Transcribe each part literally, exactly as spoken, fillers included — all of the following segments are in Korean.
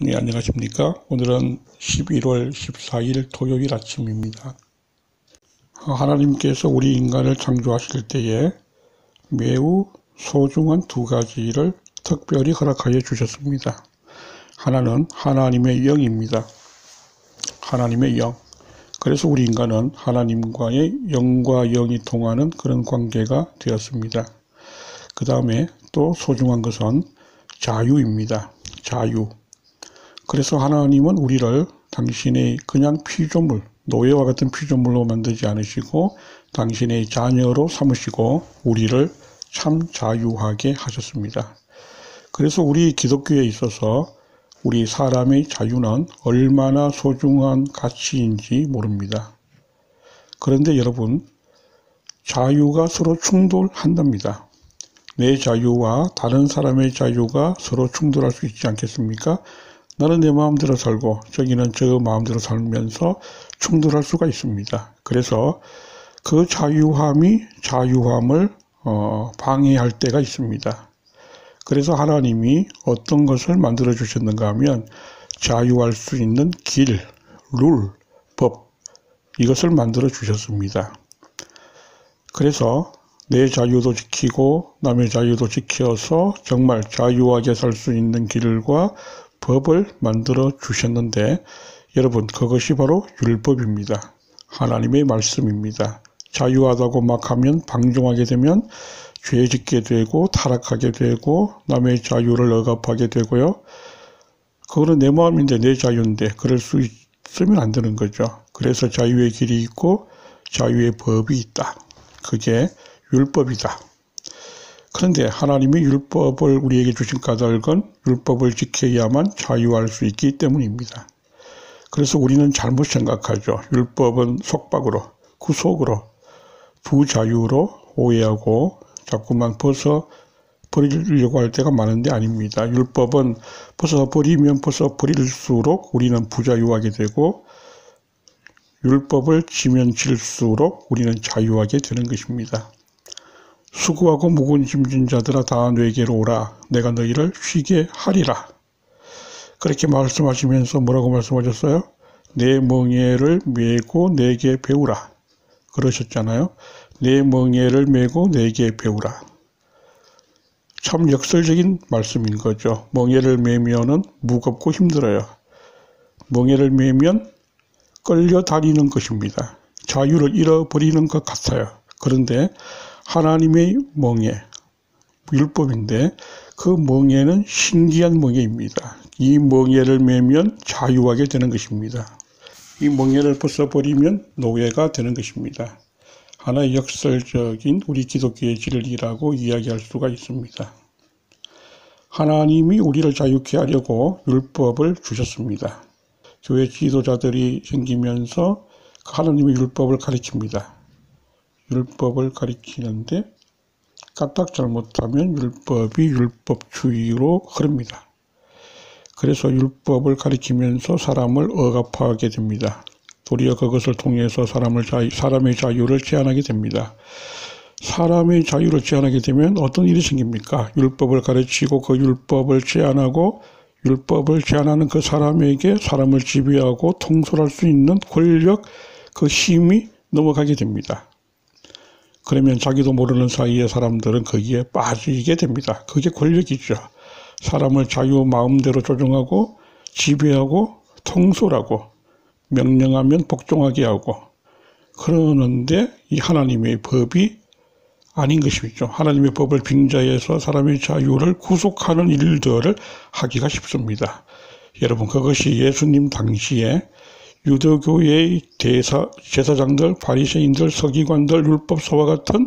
네, 안녕하십니까. 오늘은 십일월 십사일 토요일 아침입니다. 하나님께서 우리 인간을 창조하실 때에 매우 소중한 두 가지를 특별히 허락하여 주셨습니다. 하나는 하나님의 영입니다. 하나님의 영. 그래서 우리 인간은 하나님과의 영과 영이 통하는 그런 관계가 되었습니다. 그 다음에 또 소중한 것은 자유입니다. 자유. 그래서 하나님은 우리를 당신의 그냥 피조물, 노예와 같은 피조물로 만들지 않으시고 당신의 자녀로 삼으시고 우리를 참 자유하게 하셨습니다. 그래서 우리 기독교에 있어서 우리 사람의 자유는 얼마나 소중한 가치인지 모릅니다. 그런데 여러분, 자유가 서로 충돌한답니다. 내 자유와 다른 사람의 자유가 서로 충돌할 수 있지 않겠습니까? 나는 내 마음대로 살고 저기는 저 마음대로 살면서 충돌할 수가 있습니다. 그래서 그 자유함이 자유함을 어, 방해할 때가 있습니다. 그래서 하나님이 어떤 것을 만들어 주셨는가 하면 자유할 수 있는 길, 룰, 법, 이것을 만들어 주셨습니다. 그래서 내 자유도 지키고 남의 자유도 지켜서 정말 자유하게 살 수 있는 길과 법을 만들어 주셨는데 여러분, 그것이 바로 율법입니다. 하나님의 말씀입니다. 자유하다고 막 하면 방종하게 되면 죄 짓게 되고 타락하게 되고 남의 자유를 억압하게 되고요. 그거는 내 마음인데 내 자유인데 그럴 수 있으면 안 되는 거죠. 그래서 자유의 길이 있고 자유의 법이 있다. 그게 율법이다. 그런데 하나님이 율법을 우리에게 주신 까닭은 율법을 지켜야만 자유할 수 있기 때문입니다. 그래서 우리는 잘못 생각하죠. 율법은 속박으로, 구속으로, 부자유로 오해하고 자꾸만 벗어 버리려고 할 때가 많은데 아닙니다. 율법은 벗어 버리면 벗어 버릴수록 우리는 부자유하게 되고 율법을 지면 질수록 우리는 자유하게 되는 것입니다. 수고하고 무거운 짐진 자들아 다 내게로 오라. 내가 너희를 쉬게 하리라. 그렇게 말씀하시면서 뭐라고 말씀하셨어요? 내 멍에를 메고 내게 배우라. 그러셨잖아요. 내 멍에를 메고 내게 배우라. 참 역설적인 말씀인 거죠. 멍에를 메면은 무겁고 힘들어요. 멍에를 메면 끌려다니는 것입니다. 자유를 잃어버리는 것 같아요. 그런데 하나님의 멍에, 율법인데 그 멍에는 신기한 멍에입니다. 이 멍에를 메면 자유하게 되는 것입니다. 이 멍에를 벗어버리면 노예가 되는 것입니다. 하나의 역설적인 우리 기독교의 진리라고 이야기할 수가 있습니다. 하나님이 우리를 자유케 하려고 율법을 주셨습니다. 교회 지도자들이 생기면서 하나님의 율법을 가르칩니다. 율법을 가리키는데 까딱 잘못하면 율법이 율법주의로 흐릅니다. 그래서 율법을 가리키면서 사람을 억압하게 됩니다. 도리어 그것을 통해서 사람을 자유, 사람의 자유를 제한하게 됩니다. 사람의 자유를 제한하게 되면 어떤 일이 생깁니까? 율법을 가르치고 그 율법을 제한하고 율법을 제한하는 그 사람에게 사람을 지배하고 통솔할 수 있는 권력, 그 힘이 넘어가게 됩니다. 그러면 자기도 모르는 사이에 사람들은 거기에 빠지게 됩니다. 그게 권력이죠. 사람을 자유 마음대로 조종하고 지배하고 통솔하고 명령하면 복종하게 하고 그러는데 이 하나님의 법이 아닌 것이죠. 하나님의 법을 빙자해서 사람의 자유를 구속하는 일들을 하기가 쉽습니다. 여러분, 그것이 예수님 당시에 유대교의 대사, 제사장들, 바리새인들, 서기관들, 율법서와 같은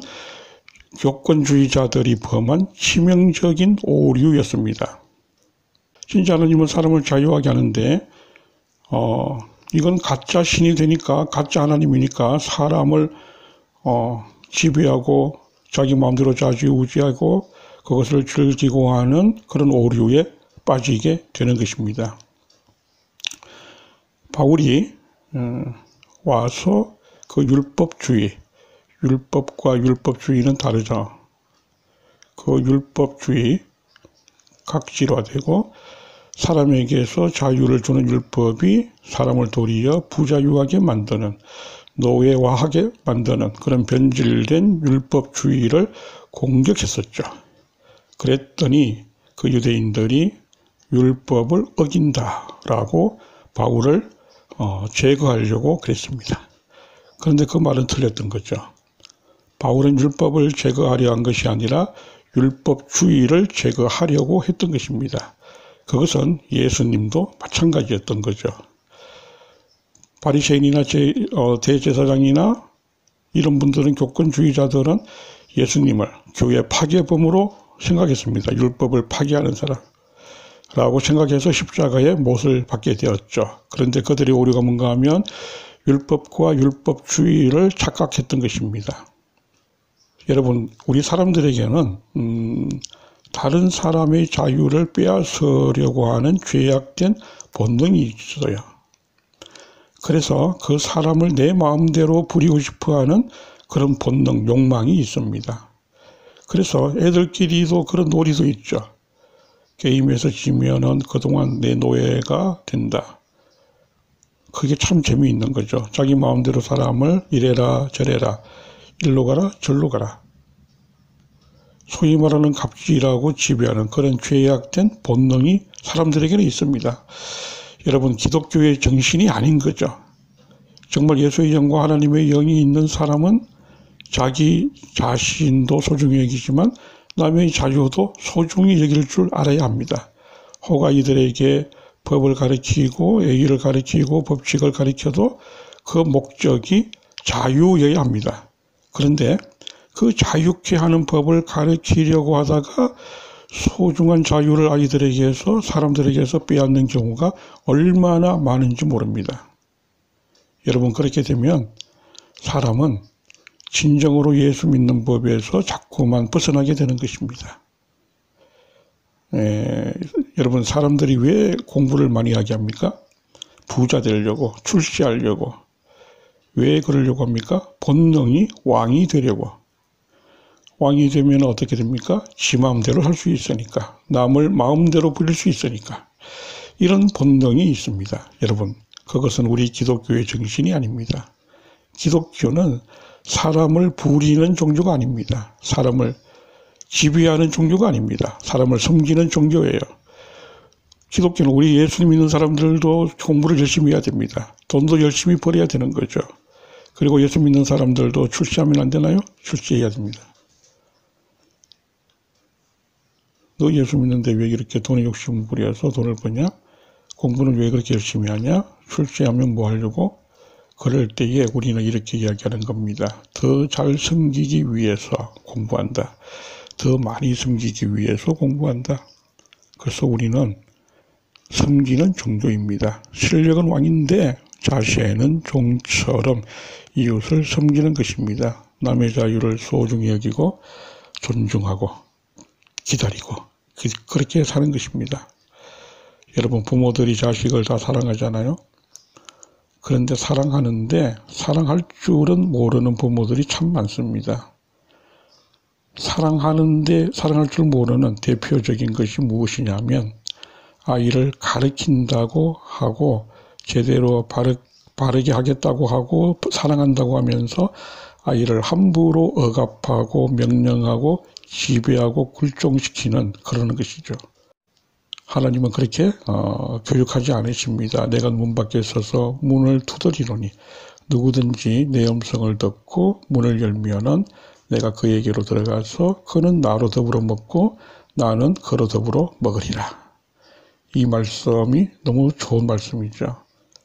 교권주의자들이 범한 치명적인 오류였습니다. 진짜 하나님은 사람을 자유하게 하는데 어, 이건 가짜 신이 되니까 가짜 하나님이니까 사람을 어, 지배하고 자기 마음대로 좌지우지하고 그것을 즐기고 하는 그런 오류에 빠지게 되는 것입니다. 바울이 와서 그 율법주의, 율법과 율법주의는 다르죠. 그 율법주의, 각질화되고 사람에게서 자유를 주는 율법이 사람을 도리어 부자유하게 만드는, 노예화하게 만드는 그런 변질된 율법주의를 공격했었죠. 그랬더니 그 유대인들이 율법을 어긴다라고 바울을 어, 제거하려고 그랬습니다. 그런데 그 말은 틀렸던 거죠. 바울은 율법을 제거하려 한 것이 아니라 율법주의를 제거하려고 했던 것입니다. 그것은 예수님도 마찬가지였던 거죠. 바리새인이나 제, 어, 대제사장이나 이런 분들은, 교권주의자들은 예수님을 교회 파괴범으로 생각했습니다. 율법을 파괴하는 사람라고 생각해서 십자가에 못을 받게 되었죠. 그런데 그들의 오류가 뭔가 하면 율법과 율법주의를 착각했던 것입니다. 여러분, 우리 사람들에게는 음, 다른 사람의 자유를 빼앗으려고 하는 죄악된 본능이 있어요. 그래서 그 사람을 내 마음대로 부리고 싶어하는 그런 본능, 욕망이 있습니다. 그래서 애들끼리도 그런 놀이도 있죠. 게임에서 지면은 그동안 내 노예가 된다. 그게 참 재미있는 거죠. 자기 마음대로 사람을 이래라 저래라, 일로 가라 절로 가라. 소위 말하는 갑질하고 지배하는 그런 죄악된 본능이 사람들에게는 있습니다. 여러분, 기독교의 정신이 아닌 거죠. 정말 예수의 영과 하나님의 영이 있는 사람은 자기 자신도 소중히 여기지만 남의 자유도 소중히 여길 줄 알아야 합니다. 호가 이들에게 법을 가르치고 예의를 가르치고 법칙을 가르쳐도 그 목적이 자유여야 합니다. 그런데 그 자유케 하는 법을 가르치려고 하다가 소중한 자유를 아이들에게서, 사람들에게서 빼앗는 경우가 얼마나 많은지 모릅니다. 여러분, 그렇게 되면 사람은 진정으로 예수 믿는 법에서 자꾸만 벗어나게 되는 것입니다. 에, 여러분, 사람들이 왜 공부를 많이 하게 합니까? 부자 되려고, 출세하려고. 왜 그러려고 합니까? 본능이 왕이 되려고. 왕이 되면 어떻게 됩니까? 지 마음대로 할 수 있으니까. 남을 마음대로 부릴 수 있으니까. 이런 본능이 있습니다. 여러분, 그것은 우리 기독교의 정신이 아닙니다. 기독교는 사람을 부리는 종교가 아닙니다. 사람을 지배하는 종교가 아닙니다. 사람을 섬기는 종교예요. 기독교는 우리 예수님 믿는 사람들도 공부를 열심히 해야 됩니다. 돈도 열심히 벌어야 되는 거죠. 그리고 예수 믿는 사람들도 출세하면 안 되나요? 출세해야 됩니다. 너 예수 믿는데 왜 이렇게 돈에 욕심을 부려서 돈을 버냐? 공부는 왜 그렇게 열심히 하냐? 출세하면 뭐 하려고? 그럴 때에 우리는 이렇게 이야기하는 겁니다. 더 잘 섬기기 위해서 공부한다. 더 많이 섬기기 위해서 공부한다. 그래서 우리는 섬기는 종교입니다. 실력은 왕인데 자세는 종처럼 이웃을 섬기는 것입니다. 남의 자유를 소중히 여기고 존중하고 기다리고 그렇게 사는 것입니다. 여러분, 부모들이 자식을 다 사랑하잖아요. 그런데 사랑하는데 사랑할 줄은 모르는 부모들이 참 많습니다. 사랑하는데 사랑할 줄 모르는 대표적인 것이 무엇이냐면 아이를 가르친다고 하고 제대로 바르, 바르게 하겠다고 하고 사랑한다고 하면서 아이를 함부로 억압하고 명령하고 지배하고 굴종시키는 그러는 것이죠. 하나님은 그렇게 어, 교육하지 않으십니다. 내가 문 밖에 서서 문을 두드리노니 누구든지 내 음성을 듣고 문을 열면은 내가 그에게로 들어가서 그는 나로 더불어 먹고 나는 그로 더불어 먹으리라. 이 말씀이 너무 좋은 말씀이죠.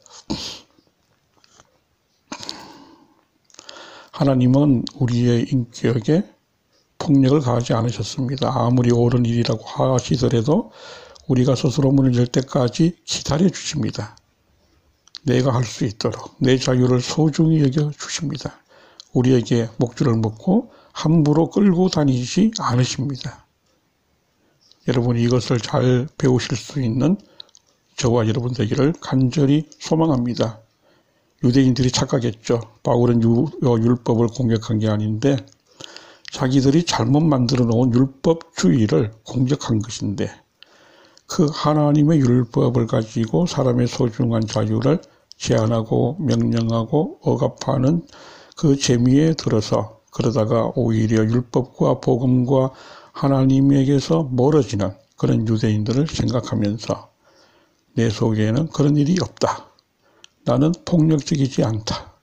하나님은 우리의 인격에 폭력을 가하지 않으셨습니다. 아무리 옳은 일이라고 하시더라도 우리가 스스로 문을 열 때까지 기다려 주십니다. 내가 할 수 있도록 내 자유를 소중히 여겨 주십니다. 우리에게 목줄을 묶고 함부로 끌고 다니지 않으십니다. 여러분, 이것을 잘 배우실 수 있는 저와 여러분 되기를 간절히 소망합니다. 유대인들이 착각했죠. 바울은 유, 율법을 공격한 게 아닌데 자기들이 잘못 만들어 놓은 율법주의를 공격한 것인데 그 하나님의 율법을 가지고 사람의 소중한 자유를 제한하고 명령하고 억압하는 그 재미에 들어서 그러다가 오히려 율법과 복음과 하나님에게서 멀어지는 그런 유대인들을 생각하면서 내 속에는 그런 일이 없다. 나는 폭력적이지 않다.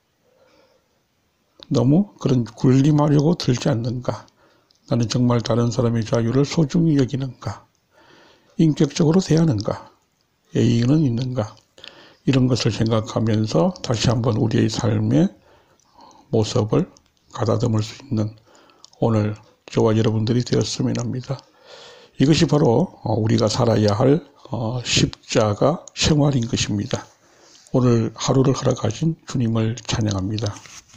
너무 그런 군림하려고 들지 않는가. 나는 정말 다른 사람의 자유를 소중히 여기는가. 인격적으로 대하는가. 예의는 있는가. 이런 것을 생각하면서 다시 한번 우리의 삶의 모습을 가다듬을 수 있는 오늘 저와 여러분들이 되었으면 합니다. 이것이 바로 우리가 살아야 할 십자가 생활인 것입니다. 오늘 하루를 허락하신 주님을 찬양합니다.